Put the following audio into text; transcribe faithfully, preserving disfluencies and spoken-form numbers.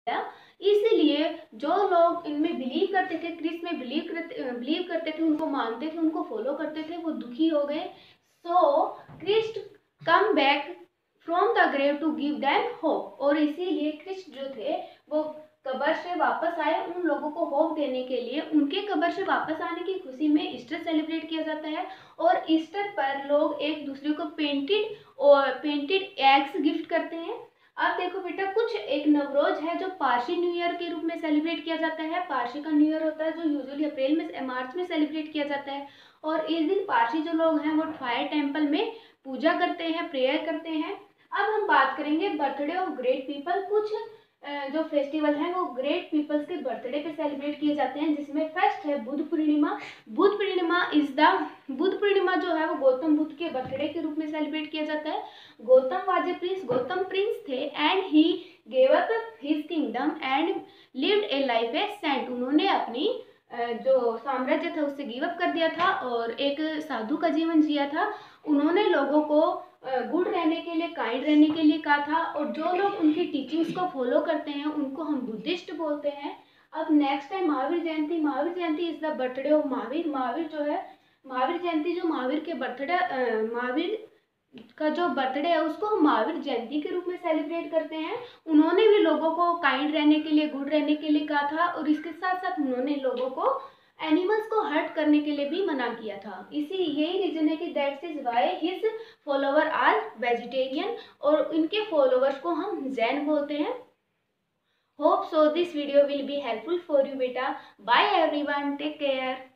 इसीलिए जो लोग इनमें बिलीव करते थे, क्रिस्ट में बिलीव करते बिलीव करते थे, उनको मानते थे, उनको फॉलो करते थे, वो दुखी हो गए। So Christ come back from the grave to give them hope. और इसीलिए क्रिस्ट जो थे वो कब्र से वापस आए उन लोगों को होप देने के लिए। उनके कब्र से वापस आने की खुशी में ईस्टर सेलिब्रेट किया जाता है। और ईस्टर पर लोग एक दूसरे को पेंटेड और पेंटेड एग्स गिफ्ट करते हैं। अब देखो बेटा, कुछ एक नवरोज है जो पारसी न्यू ईयर के रूप में सेलिब्रेट किया जाता है। पारसी का न्यू ईयर होता है जो यूजुअली अप्रैल में मार्च में सेलिब्रेट किया जाता है। और इस दिन पारसी जो लोग हैं वो फायर टेम्पल में पूजा करते हैं, प्रेयर करते हैं। अब हम बात करेंगे बर्थडे ऑफ ग्रेट पीपल। कुछ जो फेस्टिवल हैं वो ग्रेट पीपल्स के बर्थडे पे सेलिब्रेट किए जाते हैं, जिसमें फर्स्ट है बुद्ध पूर्णिमा। बुद्ध पूर्णिमा इज द बुद्ध पूर्णिमा जो है वो गौतम बुद्ध के बर्थडे के रूप में सेलिब्रेट किया जाता है। Gautam was a prince, Gautam prince थे and he gave up his kingdom and lived a life a saint. उन्होंने अपनी जो साम्राज्य था उससे गिव अप कर दिया था और एक साधु का जीवन जिया था। उन्होंने लोगों को गुड रहने के लिए, काइंड रहने के लिए कहा था। और जो लोग उनकी टीचिंग्स को फॉलो करते हैं उनको हम बुद्धिस्ट बोलते हैं। अब नेक्स्ट है Mahavir Jayanti. Mahavir Jayanti is the birthday of Mahavir. Mahavir जो है महावीर जयंती जो महावीर के बर्थडे महावीर का जो बर्थडे है उसको हम महावीर जयंती के रूप में सेलिब्रेट करते हैं। उन्होंने भी लोगों को काइंड रहने के लिए, गुड रहने के लिए कहा था। और इसके साथ साथ उन्होंने लोगों को एनिमल्स को हर्ट करने के लिए भी मना किया था। इसी यही रीजन है कि that's is why his follower are vegetarian. और इनके फॉलोवर्स को हम जैन बोलते हैं। Hope so this video will be helpful for you बेटा। Bye everyone, take care.